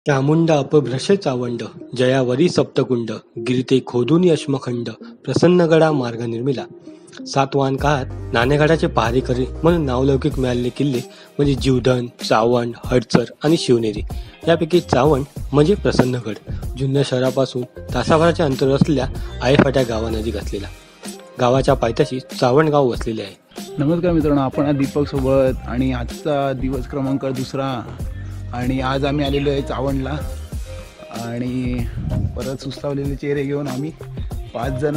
चामुंडा अपभ्रश चावंड जयावरी सप्तकुंड गिरिते खोदून यश्मखंड प्रसन्नगडा मार्ग निर्मिला. सातवाहन काळात नाणेगडाचे पहारेकरी म्हणून नावलौकिक मिळालेले किल्ले म्हणजे जीवधन, चावंड, हडसर आणि शिवनेरी. यापैकी चावंड म्हणजे प्रसन्नगड जुन्नर शहरापासून तासाभराच्या अंतर असलेल्या आयफाट्या गावानजीक असलेला. गावाच्या पायथ्याशी चावंड गाव वसलेले आहे. नमस्कार मित्रांनो, आपण आज दीपक सोबत आणि आजचा दिवस क्रमांक 2 आणि आज आम्ही आलेलो आहे चावंडला आणि परत सुस्तावलेले चेहरे घेऊन आम्ही 5 जण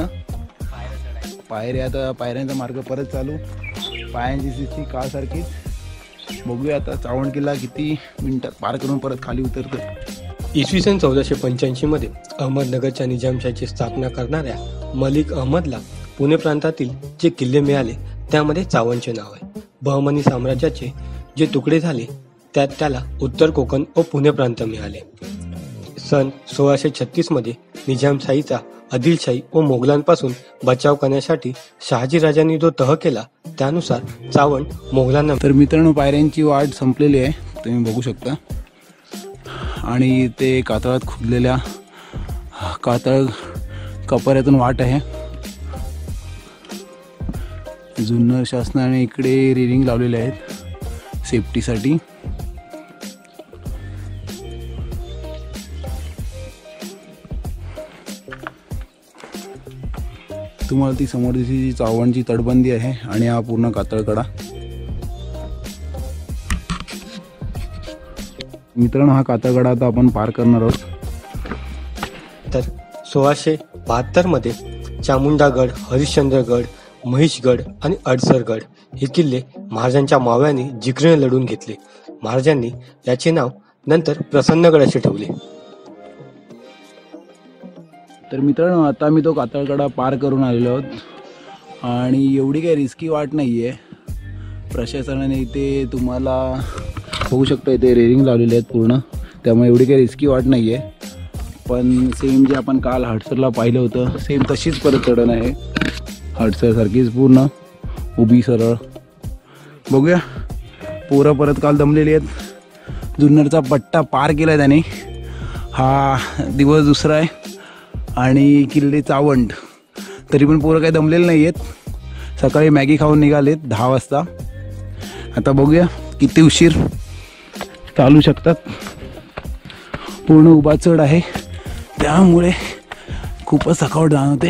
आता पायऱ्यांचा मार्ग परत चालू. पायांची स्थिती काळसारखीच. बघूया आता चावंड किल्ला किती मिनिटात पार करून परत खाली उतरतो. इसवी सन 1485 मध्ये अहमदनगरच्या निजामशाहीची स्थापना करणाऱ्या मलिक अहमदला पुणे प्रांतातील जे किल्ले मिळाले त्यामध्ये चावंडचे नाव आहे. बहमनी साम्राज्याचे जे तुकडे झाले त्यात त्याला उत्तर कोकण व पुणे प्रांत मिळाले. सन 1636 मध्ये निजामशाहीचा आदिलशाही व मोगलांपासून बचाव करण्यासाठी शहाजी राजांनी जो तह केला त्यानुसार चावंड मोगलांना. तर मित्रांनो, पायऱ्यांची वाट संपलेली आहे, तुम्ही बघू शकता. आणि ते कातळात खुदलेल्या कातळ कपाऱ्यातून वाट आहे. जुन्नर शासनाने इकडे रेलिंग लावलेले आहेत सेफ्टीसाठी. तुम्हाला ती समोर दिसली चावंडची तटबंदी आहे आणि हा पूर्ण कातळकडा. मित्रांनो, हा कातळकडा आता आपण पार करणार आहोत. तर 1672 मध्ये चामुंडागड, हरिश्चंद्रगड, महिषगड आणि अडसरगड हे किल्ले महाराजांच्या मावळ्यांनी जिगरीने लढून घेतले. महाराजांनी याचे नाव नंतर प्रसन्नगड असे ठेवले. तर मित्रांनो, आता मी तो कातळकडा पार करून आलेलो आहोत आणि एवढी काही रिस्की वाट नाही आहे. प्रशासनाने इथे तुम्हाला बघू शकता इथे रेलिंग लावलेले आहेत पूर्ण, त्यामुळे एवढी काही रिस्की वाट नाही आहे. पण सेम जे आपण काल हडसरला पाहिलं होतं सेम तशीच परत चढण आहे. हडसरसारखीच पूर्ण उभी सरळ. बघूया, पोरं परत काल दमलेली आहेत. जुन्नरचा पट्टा पार केला त्याने. हा दिवस 2 आहे आणि किल्ले चावंड. तरी पण पोरं काही दमलेले नाही आहेत. सकाळी मॅगी खाऊन निघालेत 10 वाजता. आता बघूया किती उशीर चालू शकतात. पूर्ण उभा चढ आहे त्यामुळे खूपच थकावट जाणवते.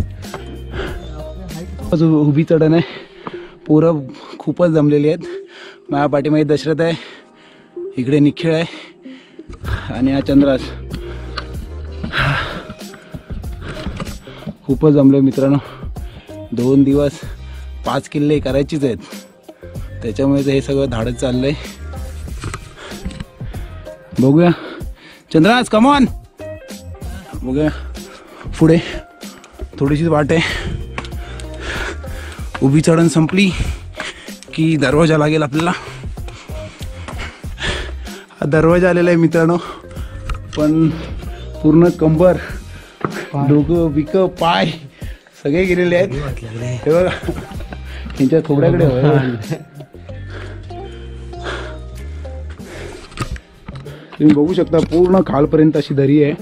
उभी चढण आहे. पोरं खूपच दमलेली आहेत. माझ्या पाठीमागे दशरथ आहे, इकडे निखिळ आहे आणि हा चंद्रास. खूपच जमले मित्रांनो. 2 दिवस 5 किल्ले करायचीच आहेत, त्याच्यामुळे हे सगळं धाडत चाललंय. बघूया चंद्रास, कमॉन. बघूया पुढे थोडीशीच वाट आहे. उभी चढण संपली की दरवाजा लागेल आपल्याला. हा दरवाजा आलेला आहे मित्रांनो, पण पूर्ण कंबर, डोकं, बिक, पाय सगळे गेलेले आहेत. हे बघा त्यांच्या थोड्याकडे. तुम्ही बघू शकता पूर्ण खालपर्यंत अशी दरी आहे.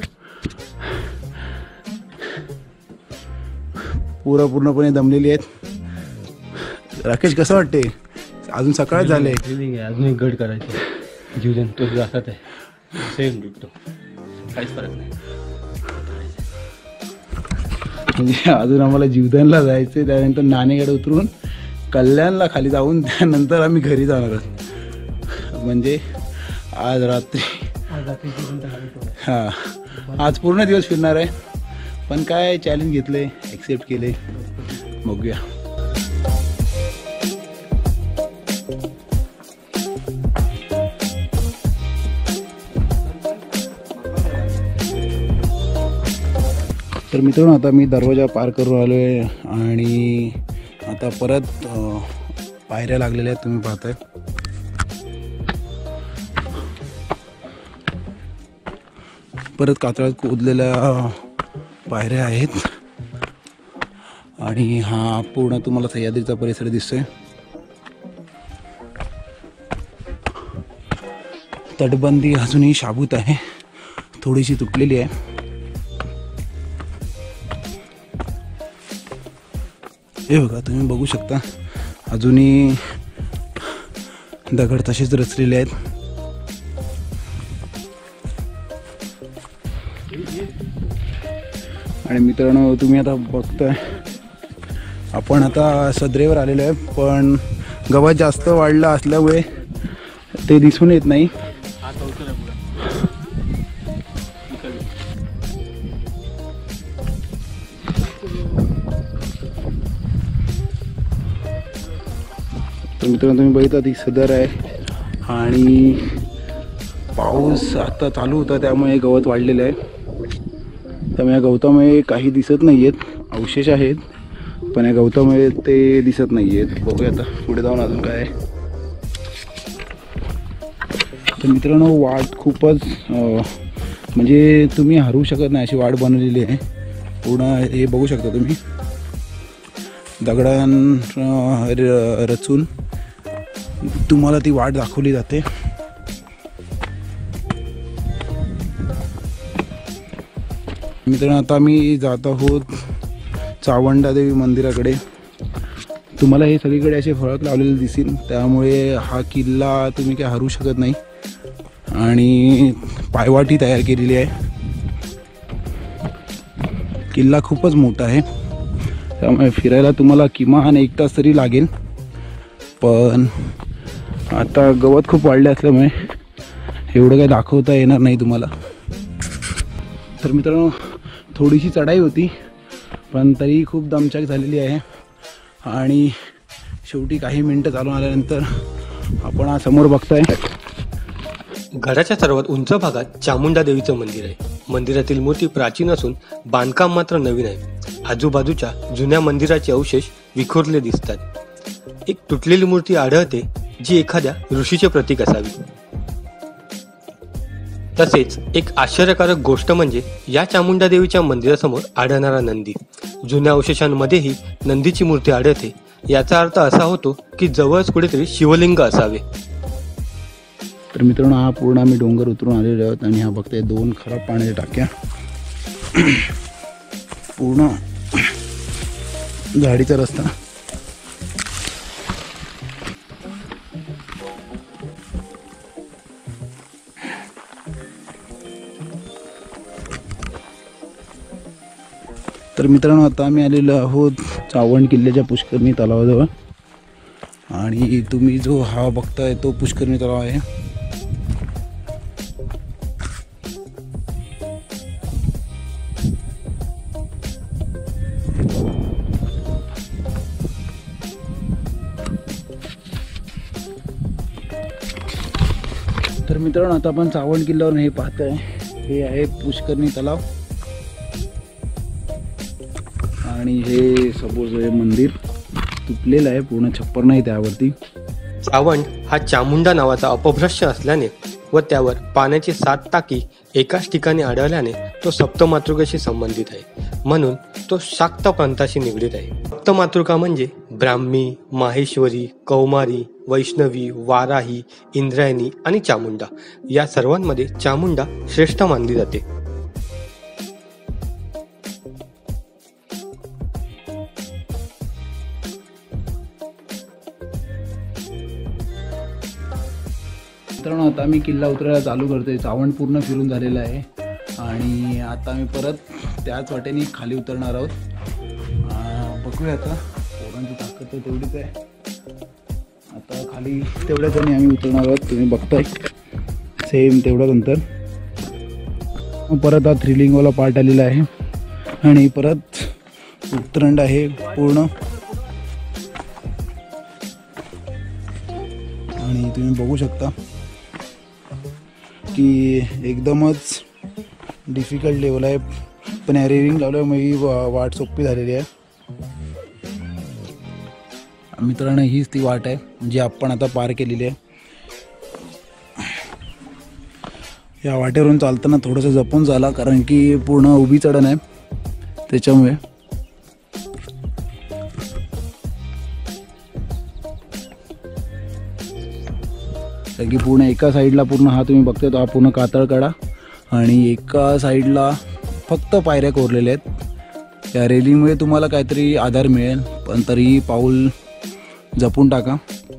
पूर्णपणे दमलेली आहेत. राकेश, कसं वाटते? अजून सकाळ झाले, अजून एक गड करायचे. जीवधन तो जातात आहे, सेम भेटतो, काहीच फरक नाही. म्हणजे अजून आम्हाला जीवधनला जायचं, त्यानंतर नाणेगड उतरून कल्याणला खाली जाऊन त्यानंतर आम्ही घरी जाणार आहोत. म्हणजे आज रात्री हां, आज पूर्ण दिवस फिरणार आहे. पण काय चॅलेंज घेतले, ॲक्सेप्ट केले. बघूया. तर मित्रांनो, आता मी दरवाजा पार करून आलो आहे आणि आता परत पायऱ्या लागलेल्या आहेत, तुम्ही पाहताय. परत कातळात खोदलेल्या पायऱ्या आहेत आणि हा पूर्ण तुम्हाला सह्याद्रीचा परिसर दिसतोय. तटबंदी अजूनही शाबूत आहे. थोडीशी तुटलेली आहे. हे बघा, तुम्ही बघू शकता अजूनही दगड तसेच रचलेले आहेत. आणि मित्रांनो, तुम्ही आता बघताय आपण आता सदरेवर आलेलो आहे, पण गवत जास्त वाढलं असल्यामुळे ते दिसून येत नाही. तर मित्रांनो, तुम्ही बघितलं ती सदर आहे आणि पाऊस आता चालू होता त्यामुळे गवत वाढलेलं आहे. त्यामुळे या गवतामुळे काही दिसत नाही आहेत, अवशेष आहेत, पण या गवतामुळे ते दिसत नाही आहेत. बघूया आता पुढे जाऊन अजून काय आहे. तर मित्रांनो, वाट खूपच म्हणजे तुम्ही हरू शकत नाही अशी वाट बनवलेली आहे. पूर्ण हे बघू शकता तुम्ही, दगडां रचून तुम्हाला ती वाट दाखवली जाते. मित्रांनो, आता आम्ही जात आहोत चावंडादेवी मंदिराकडे. तुम्हाला हे सगळीकडे असे फळक लावलेले दिसेल, त्यामुळे हा किल्ला तुम्ही काय हरू शकत नाही. आणि पायवाटी तयार केलेली आहे. किल्ला खूपच मोठा आहे, त्यामुळे फिरायला तुम्हाला किमान 1 तास तरी लागेल. पण आता गवत खूप वाढले असल्यामुळे एवढं काही दाखवता येणार नाही तुम्हाला. तर मित्रांनो, थोडीशी चढाई होती, पण तरी खूप दमछाक झालेली आहे. आणि शेवटी काही मिनटं चालून आल्यानंतर आपण हा समोर बघताय, गडाच्या सर्वात उंच भागात चामुंडा देवीचं मंदिर आहे. मंदिरातील मूर्ती प्राचीन असून बांधकाम मात्र नवीन आहे. आजूबाजूच्या जुन्या मंदिराचे अवशेष विखुरले दिसतात. एक तुटलेली मूर्ती आढळते, जी एखाद्या ऋषीचे प्रतीक असावी. तसेच एक आश्चर्यकारक गोष्ट म्हणजे या चामुंडा देवीच्या मंदिरासमोर आढळणारा नंदी. जुन्या अवशेषांमध्येही नंदीची मूर्ती आढळते. याचा अर्थ असा होतो की जवळच कुठेतरी शिवलिंग असावे. तर मित्रांनो, हा पूर्ण आम्ही डोंगर उतरून आलेलो आहोत आणि हा बघताय 2 खराब पाण्याच्या टाक्या. पूर्ण झाडीचा रस्ता. तर मित्रांनो, आता आम्ही आलेलो आहोत चावंड किल्ल्याच्या पुष्करणी तलावाजवळ. आणि तुम्ही जो हा बघताय तो पुष्करणी तलाव आहे. तर मित्रांनो, आता आपण चावंड किल्ल्यावर हे पाहताय, हे आहे पुष्करणी तलाव. आणि हे सपोज हे मंदिर तुटलेलं आहे, पूर्ण छप्पर नाही त्यावरती. चावंड हा चामुंडा नावाचा अपभ्रंश असल्याने व त्यावर पाण्याची 7 टाकी एकाच ठिकाणी आढळल्याने तो सप्तमातृकेशी संबंधित आहे. म्हणून तो शाक्त प्रांताशी निगडीत आहे. सप्तमातृका म्हणजे ब्राह्मी, माहेश्वरी, कौमारी, वैष्णवी, वाराही, इंद्रायणी आणि चामुंडा. या सर्वांमध्ये चामुंडा श्रेष्ठ मानली जाते. मित्रांनो, आता आम्ही किल्ला उतरायला चालू करतोय. चावंड पूर्ण फिरून झालेलं आहे आणि आता आम्ही परत त्याच वाटेने खाली उतरणार आहोत. बघूया आता, पोरांची ताकद तर तेवढीच आहे. आता खाली तेवढ्याच आणि आम्ही उतरणार आहोत. तुम्ही बघताय सेम तेवढ्याच अंतर. परत हा थ्रिलिंगवाला पार्ट आलेला आहे आणि परत उतरंड आहे पूर्ण. आणि तुम्ही बघू शकता की एकदमच डिफिकल्ट लेवल आहे, पण या रेलिंग लावल्यामुळे वाट सोपी झालेली आहे. मित्रांनो, हीच ती वाट आहे जी आपण आता पार केलेली आहे. या वाटेवरून चालताना थोडंसं जपून चाला, कारण की पूर्ण उभी चढण आहे त्याच्यामुळे. कारण की पूर्ण एका साईडला पूर्ण हा तुम्ही बघताय तो हा पूर्ण कातळ कडा आणि एका साईडला फक्त पायऱ्या कोरलेल्या आहेत. या रेलिंगमुळे तुम्हाला काहीतरी आधार मिळेल, पण तरीही पाऊल जपून टाका.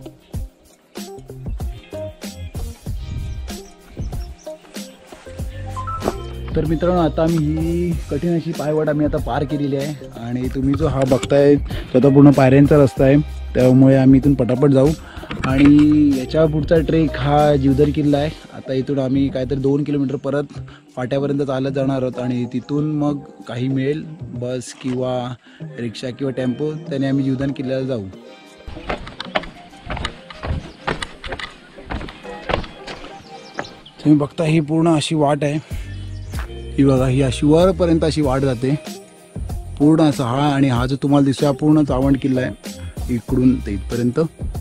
तर मित्रांनो, आता आम्ही ही कठीण अशी पायवाट आम्ही आता पार केलेली आहे. आणि तुम्ही जो हा बघताय तो आता पूर्ण पायऱ्यांचा रस्ता आहे, त्यामुळे आम्ही इथून पटापट जाऊ. आणि याच्या पुढचा ट्रेक हा जीवदर किल्ला आहे. आता इथून आम्ही काहीतरी 2 किलोमीटर परत फाट्यापर्यंत चालत जाणार आहोत आणि तिथून मग काही मिळेल बस किंवा रिक्षा किंवा टेम्पो, त्याने आम्ही जीवदान किल्ल्याला जाऊ. तुम्ही बघता ही पूर्ण अशी वाट आहे. ही बघा, ही अशी वरपर्यंत अशी वाट जाते पूर्ण असा. हा आणि हा जो तुम्हाला दिसतो हा पूर्ण चावंड किल्ला आहे, इकडून ते इथपर्यंत.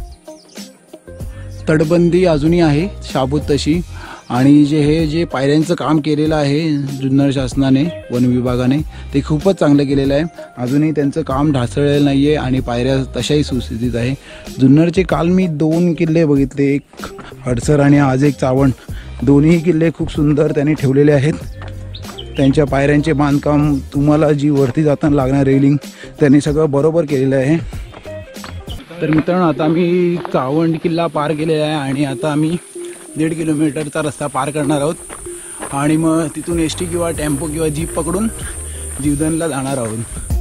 तटबंदी अजूनही आहे शाबूत तशी. आणि जे पायऱ्यांचं काम केलेलं आहे जुन्नर शासनाने, वन विभागाने, ते खूपच चांगलं केलेलं आहे. अजूनही त्यांचं काम ढासळलेलं नाही आहे आणि पायऱ्या तशाही सुस्थितीत आहे. जुन्नरचे काल मी 2 किल्ले बघितले, एक हडसर आणि आज एक चावंड. दोन्ही किल्ले खूप सुंदर त्यांनी ठेवलेले आहेत. त्यांच्या पायऱ्यांचे बांधकाम, तुम्हाला जी वरती जाताना लागणार रेलिंग, त्यांनी सगळं बरोबर केलेलं आहे. तर मित्रांनो, आता आम्ही चावंड किल्ला पार केलेला आहे आणि आता आम्ही 1.5 किलोमीटरचा रस्ता पार करणार आहोत. आणि मग तिथून एस टी किंवा टेम्पो किंवा जीप पकडून जीवदानला जाणार आहोत.